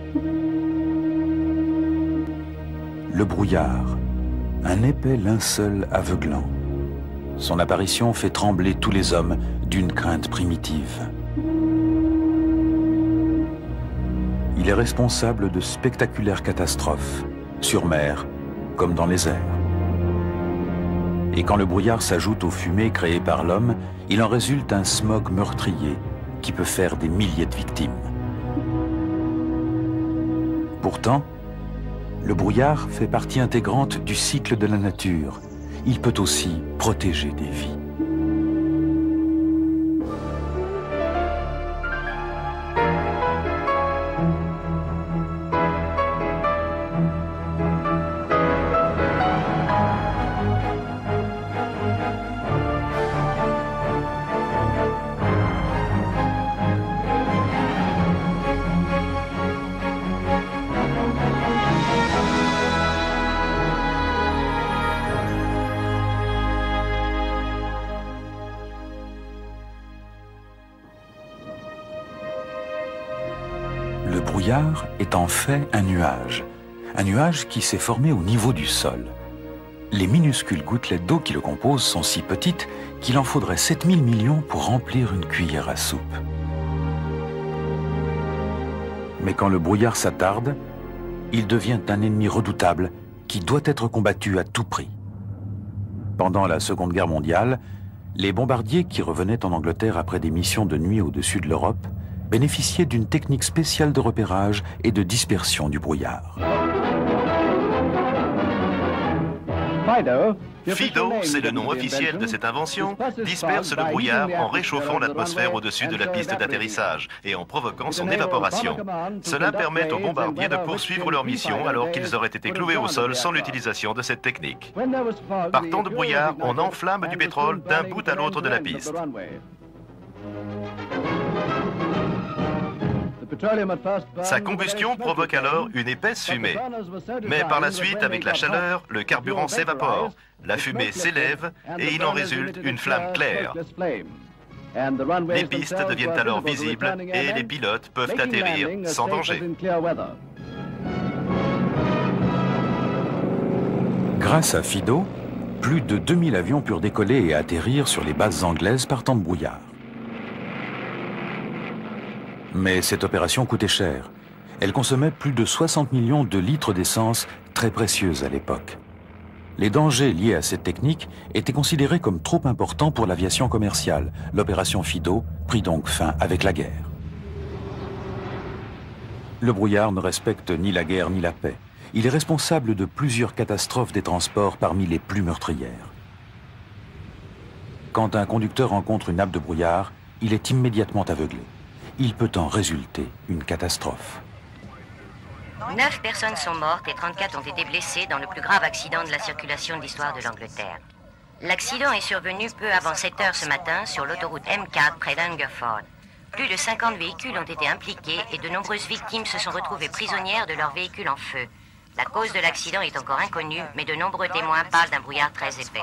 Le brouillard, un épais linceul aveuglant. Son apparition fait trembler tous les hommes d'une crainte primitive. Il est responsable de spectaculaires catastrophes, sur mer comme dans les airs. Et quand le brouillard s'ajoute aux fumées créées par l'homme, il en résulte un smog meurtrier qui peut faire des milliers de victimes. Pourtant, le brouillard fait partie intégrante du cycle de la nature. Il peut aussi protéger des vies. Le brouillard est en fait un nuage qui s'est formé au niveau du sol. Les minuscules gouttelettes d'eau qui le composent sont si petites qu'il en faudrait 7000 millions pour remplir une cuillère à soupe. Mais quand le brouillard s'attarde, il devient un ennemi redoutable qui doit être combattu à tout prix. Pendant la Seconde Guerre mondiale, les bombardiers qui revenaient en Angleterre après des missions de nuit au-dessus de l'Europe bénéficiaient d'une technique spéciale de repérage et de dispersion du brouillard. FIDO, c'est le nom officiel de cette invention, disperse le brouillard en réchauffant l'atmosphère au-dessus de la piste d'atterrissage et en provoquant son évaporation. Cela permet aux bombardiers de poursuivre leur mission alors qu'ils auraient été cloués au sol sans l'utilisation de cette technique. Partant de brouillard, on enflamme du pétrole d'un bout à l'autre de la piste. Sa combustion provoque alors une épaisse fumée. Mais par la suite, avec la chaleur, le carburant s'évapore, la fumée s'élève et il en résulte une flamme claire. Les pistes deviennent alors visibles et les pilotes peuvent atterrir sans danger. Grâce à FIDO, plus de 2000 avions purent décoller et atterrir sur les bases anglaises partant de brouillard. Mais cette opération coûtait cher. Elle consommait plus de 60 millions de litres d'essence, très précieuse à l'époque. Les dangers liés à cette technique étaient considérés comme trop importants pour l'aviation commerciale. L'opération FIDO prit donc fin avec la guerre. Le brouillard ne respecte ni la guerre ni la paix. Il est responsable de plusieurs catastrophes des transports parmi les plus meurtrières. Quand un conducteur rencontre une nappe de brouillard, il est immédiatement aveuglé. Il peut en résulter une catastrophe. 9 personnes sont mortes et 34 ont été blessées dans le plus grave accident de la circulation de l'histoire de l'Angleterre. L'accident est survenu peu avant 7 heures ce matin sur l'autoroute M4 près d'Hungerford. Plus de 50 véhicules ont été impliqués et de nombreuses victimes se sont retrouvées prisonnières de leurs véhicules en feu. La cause de l'accident est encore inconnue, mais de nombreux témoins parlent d'un brouillard très épais.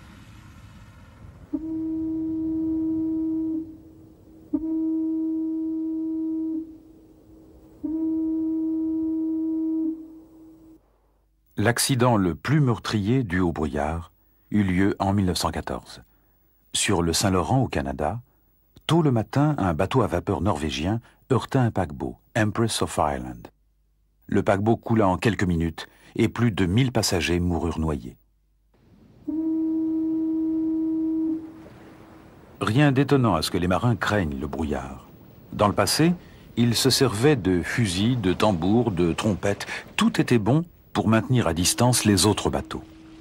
L'accident le plus meurtrier dû au brouillard eut lieu en 1914. Sur le Saint-Laurent au Canada, tôt le matin, un bateau à vapeur norvégien heurta un paquebot, Empress of Ireland. Le paquebot coula en quelques minutes et plus de 1000 passagers moururent noyés. Rien d'étonnant à ce que les marins craignent le brouillard. Dans le passé, ils se servaient de fusils, de tambours, de trompettes. Tout était bon pour maintenir à distance les autres bateaux.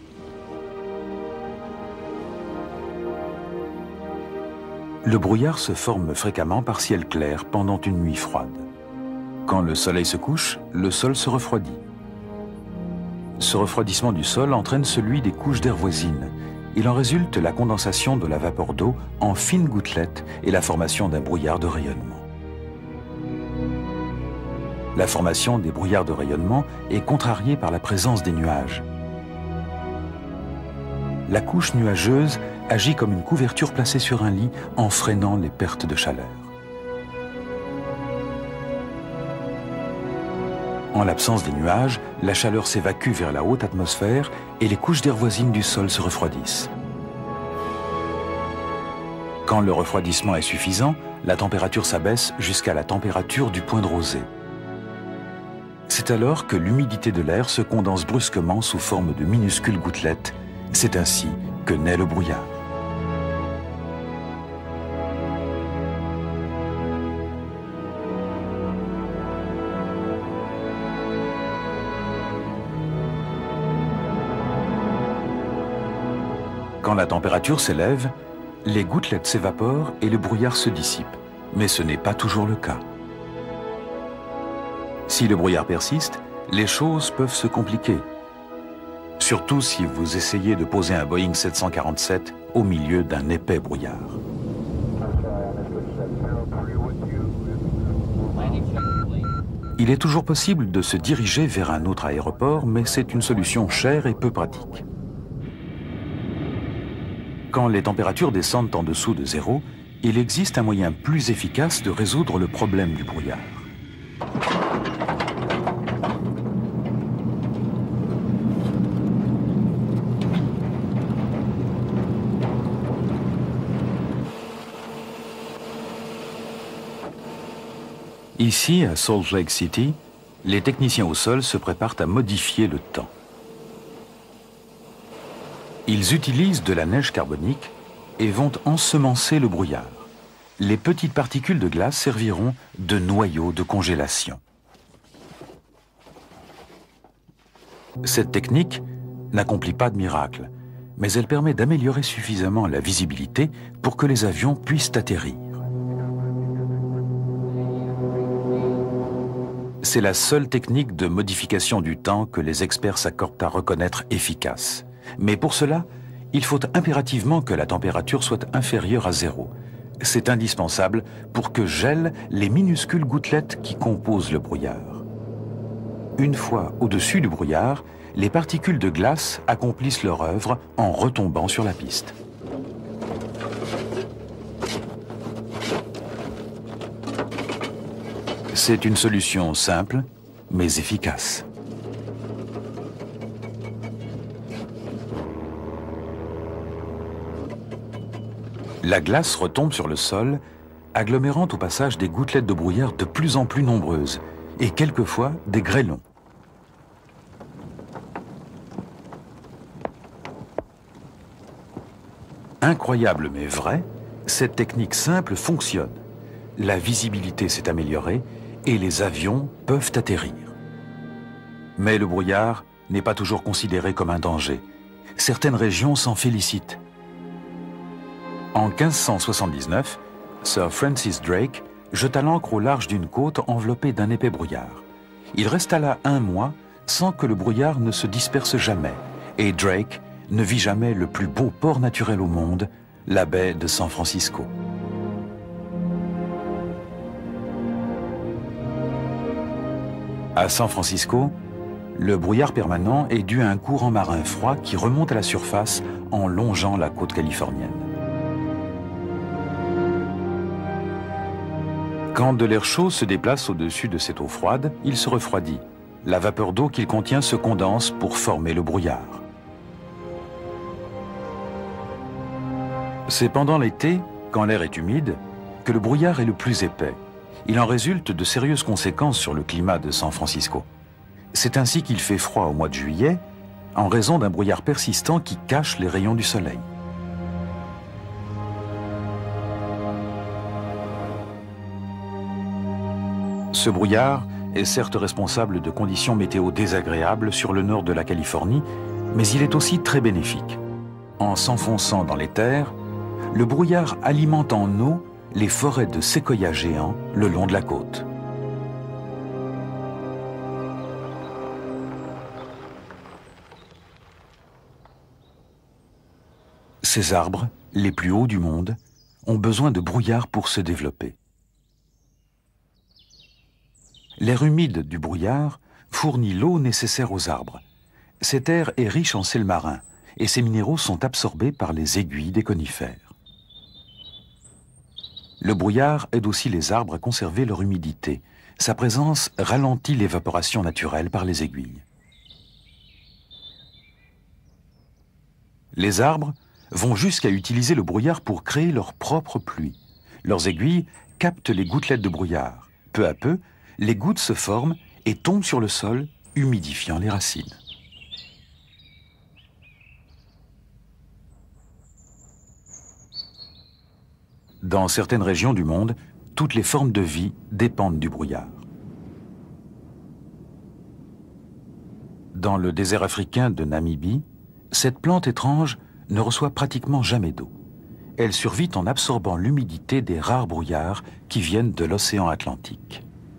Le brouillard se forme fréquemment par ciel clair pendant une nuit froide. Quand le soleil se couche, le sol se refroidit. Ce refroidissement du sol entraîne celui des couches d'air voisines. Il en résulte la condensation de la vapeur d'eau en fines gouttelettes et la formation d'un brouillard de rayonnement. La formation des brouillards de rayonnement est contrariée par la présence des nuages. La couche nuageuse agit comme une couverture placée sur un lit en freinant les pertes de chaleur. En l'absence des nuages, la chaleur s'évacue vers la haute atmosphère et les couches d'air voisines du sol se refroidissent. Quand le refroidissement est suffisant, la température s'abaisse jusqu'à la température du point de rosée. C'est alors que l'humidité de l'air se condense brusquement sous forme de minuscules gouttelettes. C'est ainsi que naît le brouillard. Quand la température s'élève, les gouttelettes s'évaporent et le brouillard se dissipe. Mais ce n'est pas toujours le cas. Si le brouillard persiste, les choses peuvent se compliquer. Surtout si vous essayez de poser un Boeing 747 au milieu d'un épais brouillard. Il est toujours possible de se diriger vers un autre aéroport, mais c'est une solution chère et peu pratique. Quand les températures descendent en dessous de zéro, il existe un moyen plus efficace de résoudre le problème du brouillard. Ici, à Salt Lake City, les techniciens au sol se préparent à modifier le temps. Ils utilisent de la neige carbonique et vont ensemencer le brouillard. Les petites particules de glace serviront de noyau de congélation. Cette technique n'accomplit pas de miracle, mais elle permet d'améliorer suffisamment la visibilité pour que les avions puissent atterrir. C'est la seule technique de modification du temps que les experts s'accordent à reconnaître efficace. Mais pour cela, il faut impérativement que la température soit inférieure à zéro. C'est indispensable pour que gèlent les minuscules gouttelettes qui composent le brouillard. Une fois au-dessus du brouillard, les particules de glace accomplissent leur œuvre en retombant sur la piste. C'est une solution simple, mais efficace. La glace retombe sur le sol, agglomérant au passage des gouttelettes de brouillard de plus en plus nombreuses, et quelquefois des grêlons. Incroyable mais vrai, cette technique simple fonctionne. La visibilité s'est améliorée et les avions peuvent atterrir. Mais le brouillard n'est pas toujours considéré comme un danger. Certaines régions s'en félicitent. En 1579, Sir Francis Drake jeta l'ancre au large d'une côte enveloppée d'un épais brouillard. Il resta là un mois sans que le brouillard ne se disperse jamais, et Drake ne vit jamais le plus beau port naturel au monde, la baie de San Francisco. À San Francisco, le brouillard permanent est dû à un courant marin froid qui remonte à la surface en longeant la côte californienne. Quand de l'air chaud se déplace au-dessus de cette eau froide, il se refroidit. La vapeur d'eau qu'il contient se condense pour former le brouillard. C'est pendant l'été, quand l'air est humide, que le brouillard est le plus épais. Il en résulte de sérieuses conséquences sur le climat de San Francisco. C'est ainsi qu'il fait froid au mois de juillet, en raison d'un brouillard persistant qui cache les rayons du soleil. Ce brouillard est certes responsable de conditions météo désagréables sur le nord de la Californie, mais il est aussi très bénéfique. En s'enfonçant dans les terres, le brouillard alimente en eau les forêts de séquoias géants le long de la côte. Ces arbres, les plus hauts du monde, ont besoin de brouillard pour se développer. L'air humide du brouillard fournit l'eau nécessaire aux arbres. Cet air est riche en sel marin et ces minéraux sont absorbés par les aiguilles des conifères. Le brouillard aide aussi les arbres à conserver leur humidité, sa présence ralentit l'évaporation naturelle par les aiguilles. Les arbres vont jusqu'à utiliser le brouillard pour créer leur propre pluie. Leurs aiguilles captent les gouttelettes de brouillard. Peu à peu, les gouttes se forment et tombent sur le sol, humidifiant les racines. Dans certaines régions du monde, toutes les formes de vie dépendent du brouillard. Dans le désert africain de Namibie, cette plante étrange ne reçoit pratiquement jamais d'eau. Elle survit en absorbant l'humidité des rares brouillards qui viennent de l'océan Atlantique.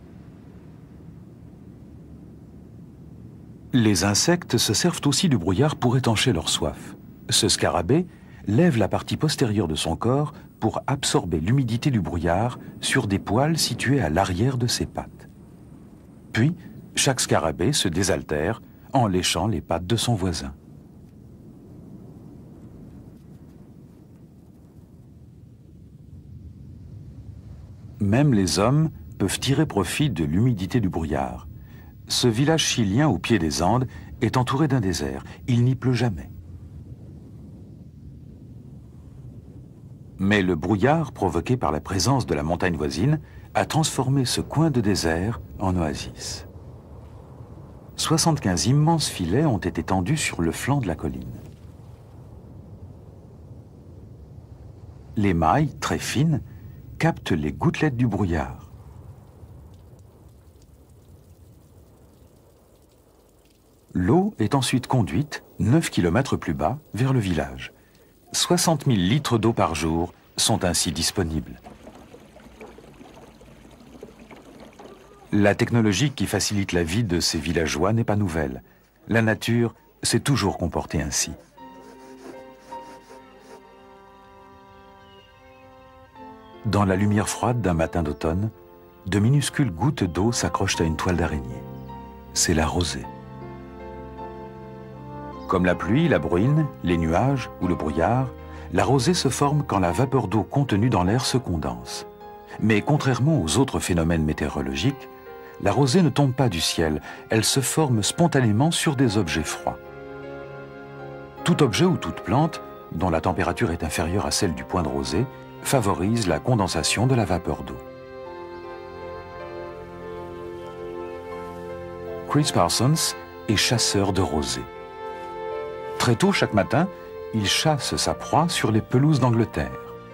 Les insectes se servent aussi du brouillard pour étancher leur soif. Ce scarabée lève la partie postérieure de son corps pour absorber l'humidité du brouillard sur des poils situés à l'arrière de ses pattes. Puis, chaque scarabée se désaltère en léchant les pattes de son voisin. Même les hommes peuvent tirer profit de l'humidité du brouillard. Ce village chilien au pied des Andes est entouré d'un désert. Il n'y pleut jamais. Mais le brouillard provoqué par la présence de la montagne voisine a transformé ce coin de désert en oasis. 75 immenses filets ont été tendus sur le flanc de la colline. Les mailles, très fines, captent les gouttelettes du brouillard. L'eau est ensuite conduite 9 km plus bas vers le village. 60 000 litres d'eau par jour sont ainsi disponibles. La technologie qui facilite la vie de ces villageois n'est pas nouvelle. La nature s'est toujours comportée ainsi. Dans la lumière froide d'un matin d'automne, de minuscules gouttes d'eau s'accrochent à une toile d'araignée. C'est la rosée. Comme la pluie, la bruine, les nuages ou le brouillard, la rosée se forme quand la vapeur d'eau contenue dans l'air se condense. Mais contrairement aux autres phénomènes météorologiques, la rosée ne tombe pas du ciel, elle se forme spontanément sur des objets froids. Tout objet ou toute plante, dont la température est inférieure à celle du point de rosée, favorise la condensation de la vapeur d'eau. Chris Parsons est chasseur de rosée. Très tôt chaque matin, il chasse sa proie sur les pelouses d'Angleterre.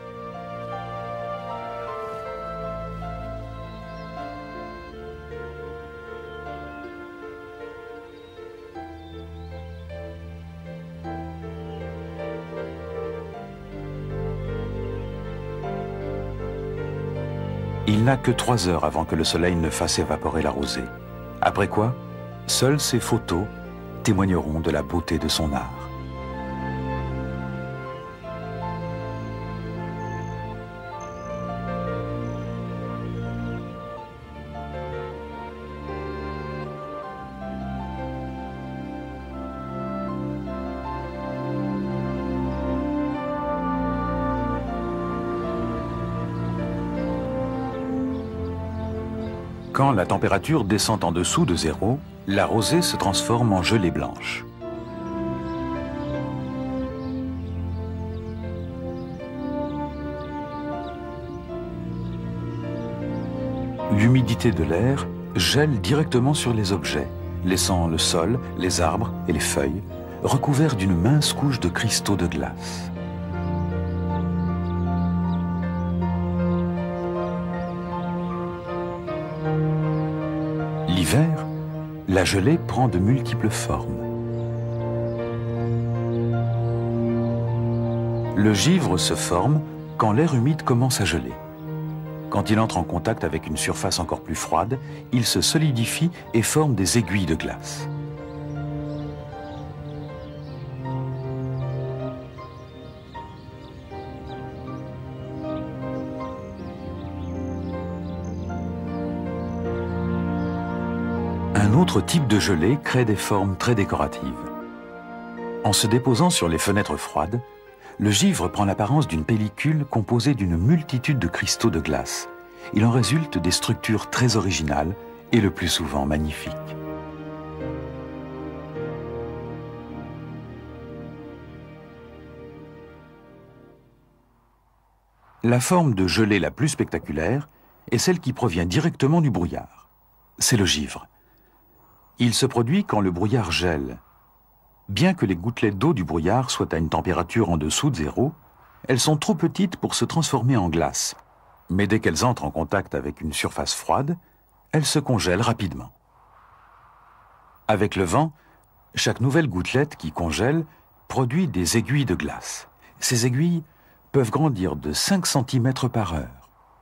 Il n'a que 3 heures avant que le soleil ne fasse évaporer la rosée. Après quoi, seules ses photos témoigneront de la beauté de son art. Quand la température descend en dessous de 0, la rosée se transforme en gelée blanche. L'humidité de l'air gèle directement sur les objets, laissant le sol, les arbres et les feuilles recouverts d'une mince couche de cristaux de glace. L'hiver, la gelée prend de multiples formes. Le givre se forme quand l'air humide commence à geler. Quand il entre en contact avec une surface encore plus froide, il se solidifie et forme des aiguilles de glace. Un autre type de gelée crée des formes très décoratives. En se déposant sur les fenêtres froides, le givre prend l'apparence d'une pellicule composée d'une multitude de cristaux de glace. Il en résulte des structures très originales et le plus souvent magnifiques. La forme de gelée la plus spectaculaire est celle qui provient directement du brouillard. C'est le givre. Il se produit quand le brouillard gèle. Bien que les gouttelettes d'eau du brouillard soient à une température en dessous de zéro, elles sont trop petites pour se transformer en glace. Mais dès qu'elles entrent en contact avec une surface froide, elles se congèlent rapidement. Avec le vent, chaque nouvelle gouttelette qui congèle produit des aiguilles de glace. Ces aiguilles peuvent grandir de 5 cm par heure.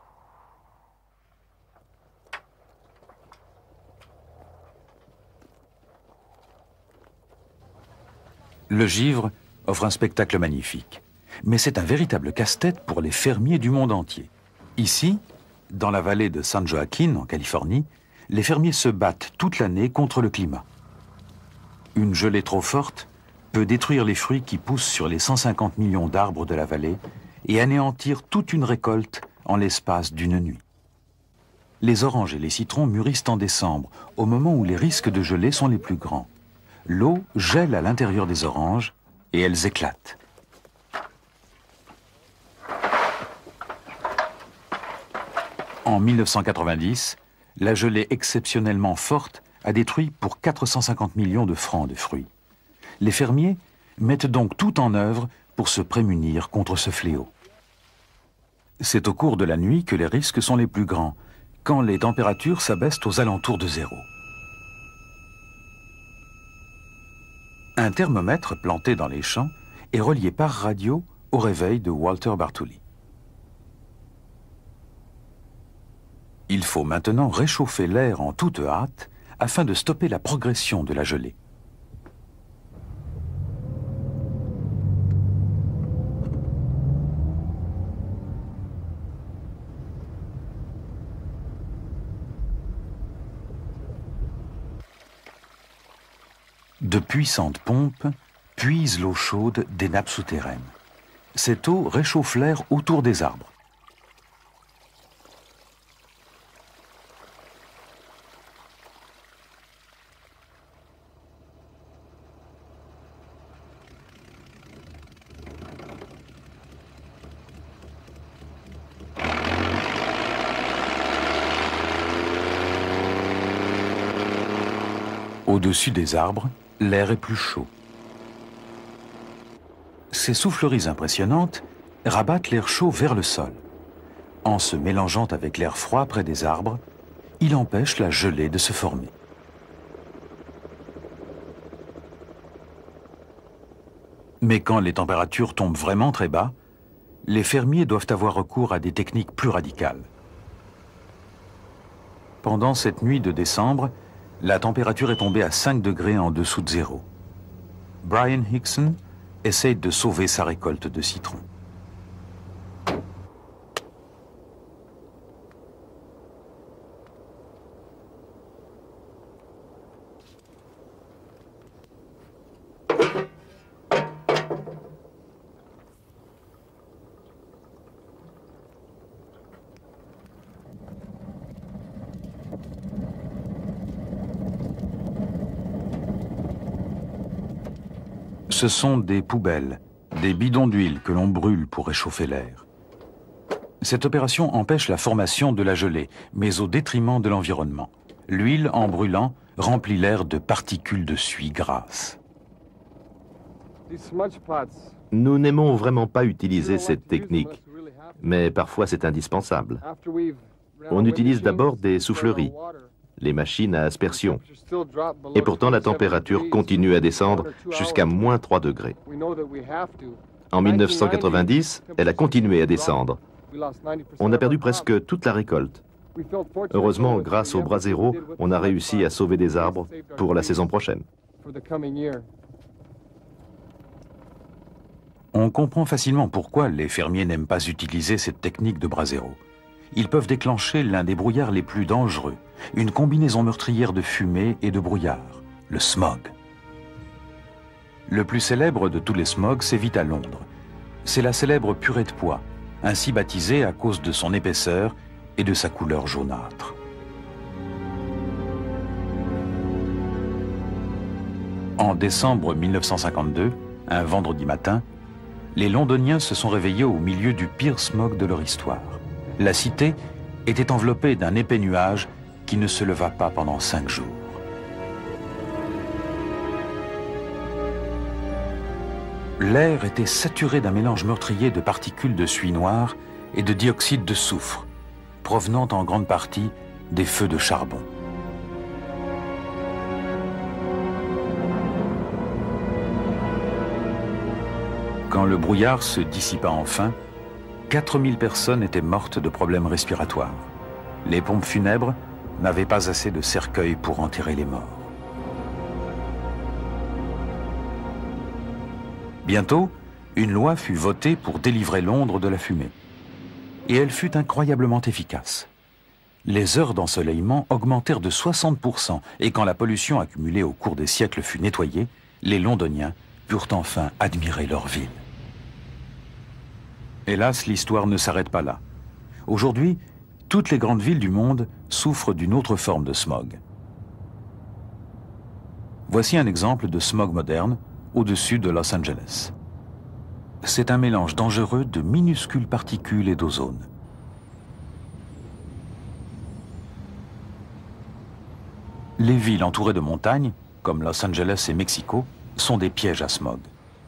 Le givre offre un spectacle magnifique, mais c'est un véritable casse-tête pour les fermiers du monde entier. Ici, dans la vallée de San Joaquin, en Californie, les fermiers se battent toute l'année contre le climat. Une gelée trop forte peut détruire les fruits qui poussent sur les 150 millions d'arbres de la vallée et anéantir toute une récolte en l'espace d'une nuit. Les oranges et les citrons mûrissent en décembre, au moment où les risques de gelée sont les plus grands. L'eau gèle à l'intérieur des oranges et elles éclatent. En 1990, la gelée exceptionnellement forte a détruit pour 450 millions de francs de fruits. Les fermiers mettent donc tout en œuvre pour se prémunir contre ce fléau. C'est au cours de la nuit que les risques sont les plus grands, quand les températures s'abaissent aux alentours de zéro. Un thermomètre planté dans les champs est relié par radio au réveil de Walter Bartoli. Il faut maintenant réchauffer l'air en toute hâte afin de stopper la progression de la gelée. De puissantes pompes puisent l'eau chaude des nappes souterraines. Cette eau réchauffe l'air autour des arbres. Au-dessus des arbres, l'air est plus chaud. Ces souffleries impressionnantes rabattent l'air chaud vers le sol. En se mélangeant avec l'air froid près des arbres, il empêche la gelée de se former. Mais quand les températures tombent vraiment très bas, les fermiers doivent avoir recours à des techniques plus radicales. Pendant cette nuit de décembre, la température est tombée à 5 degrés en dessous de zéro. Brian Hickson essaye de sauver sa récolte de citrons. Ce sont des poubelles, des bidons d'huile que l'on brûle pour réchauffer l'air. Cette opération empêche la formation de la gelée, mais au détriment de l'environnement. L'huile, en brûlant, remplit l'air de particules de suie grasse. Nous n'aimons vraiment pas utiliser cette technique, mais parfois c'est indispensable. On utilise d'abord des souffleries, les machines à aspersion. Et pourtant, la température continue à descendre jusqu'à moins 3 degrés. En 1990, elle a continué à descendre. On a perdu presque toute la récolte. Heureusement, grâce au Brasero, on a réussi à sauver des arbres pour la saison prochaine. On comprend facilement pourquoi les fermiers n'aiment pas utiliser cette technique de Brasero. Ils peuvent déclencher l'un des brouillards les plus dangereux, une combinaison meurtrière de fumée et de brouillard, le smog. Le plus célèbre de tous les smogs sévit à Londres. C'est la célèbre purée de pois, ainsi baptisée à cause de son épaisseur et de sa couleur jaunâtre. En décembre 1952, un vendredi matin, les Londoniens se sont réveillés au milieu du pire smog de leur histoire. La cité était enveloppée d'un épais nuage qui ne se leva pas pendant 5 jours. L'air était saturé d'un mélange meurtrier de particules de suie noire et de dioxyde de soufre, provenant en grande partie des feux de charbon. Quand le brouillard se dissipa enfin, 4000 personnes étaient mortes de problèmes respiratoires. Les pompes funèbres n'avaient pas assez de cercueils pour enterrer les morts. Bientôt, une loi fut votée pour délivrer Londres de la fumée. Et elle fut incroyablement efficace. Les heures d'ensoleillement augmentèrent de 60%, et quand la pollution accumulée au cours des siècles fut nettoyée, les Londoniens purent enfin admirer leur ville. Hélas, l'histoire ne s'arrête pas là. Aujourd'hui, toutes les grandes villes du monde souffrent d'une autre forme de smog. Voici un exemple de smog moderne au-dessus de Los Angeles. C'est un mélange dangereux de minuscules particules et d'ozone. Les villes entourées de montagnes, comme Los Angeles et Mexico, sont des pièges à smog.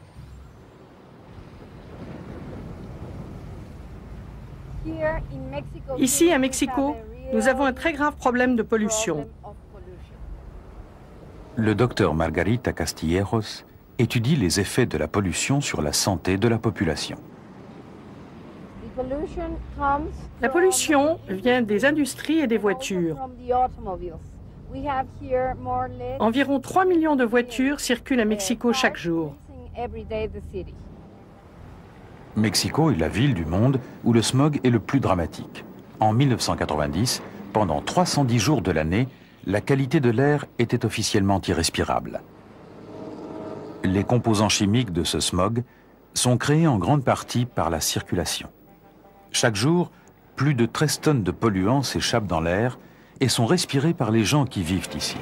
Ici, à Mexico, nous avons un très grave problème de pollution. Le docteur Margarita Castilleros étudie les effets de la pollution sur la santé de la population. La pollution vient des industries et des voitures. Environ 3 millions de voitures circulent à Mexico chaque jour. Mexico est la ville du monde où le smog est le plus dramatique. En 1990, pendant 310 jours de l'année, la qualité de l'air était officiellement irrespirable. Les composants chimiques de ce smog sont créés en grande partie par la circulation. Chaque jour, plus de 13 tonnes de polluants s'échappent dans l'air et sont respirés par les gens qui vivent ici.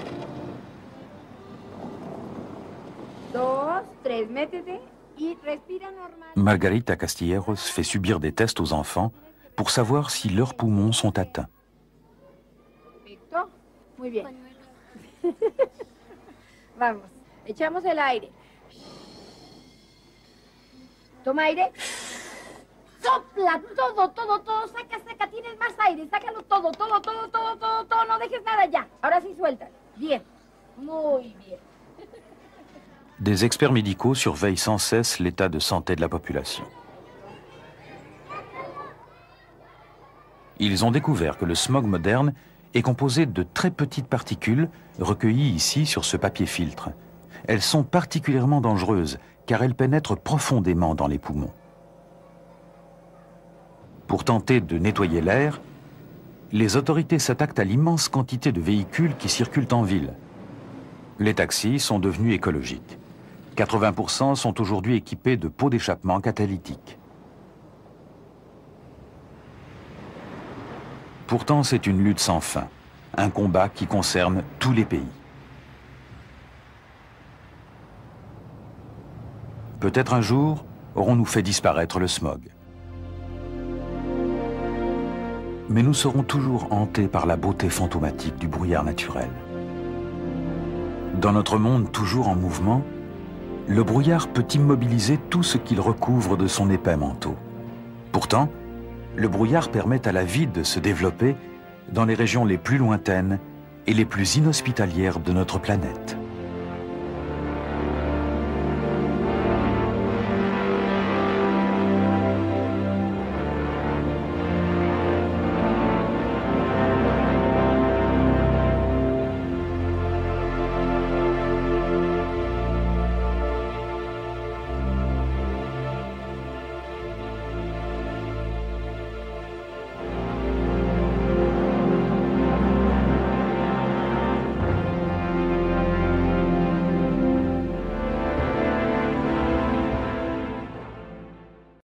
Margarita Castilleros fait subir des tests aux enfants pour savoir si leurs poumons sont atteints. Muy bien. Vamos, echamos el aire. Toma aire. Sopla todo, todo, todo. Saca, saca. Tienes más aire. Sácalo todo, todo, todo, todo, todo, todo. No dejes nada ya. Ahora sí suelta. Bien. Muy bien. Des experts médicaux surveillent sans cesse l'état de santé de la population. Ils ont découvert que le smog moderne est composé de très petites particules recueillies ici sur ce papier filtre. Elles sont particulièrement dangereuses car elles pénètrent profondément dans les poumons. Pour tenter de nettoyer l'air, les autorités s'attaquent à l'immense quantité de véhicules qui circulent en ville. Les taxis sont devenus écologiques. 80% sont aujourd'hui équipés de pots d'échappement catalytiques. Pourtant, c'est une lutte sans fin, un combat qui concerne tous les pays. Peut-être un jour, aurons-nous fait disparaître le smog. Mais nous serons toujours hantés par la beauté fantomatique du brouillard naturel. Dans notre monde toujours en mouvement, le brouillard peut immobiliser tout ce qu'il recouvre de son épais manteau. Pourtant, le brouillard permet à la vie de se développer dans les régions les plus lointaines et les plus inhospitalières de notre planète.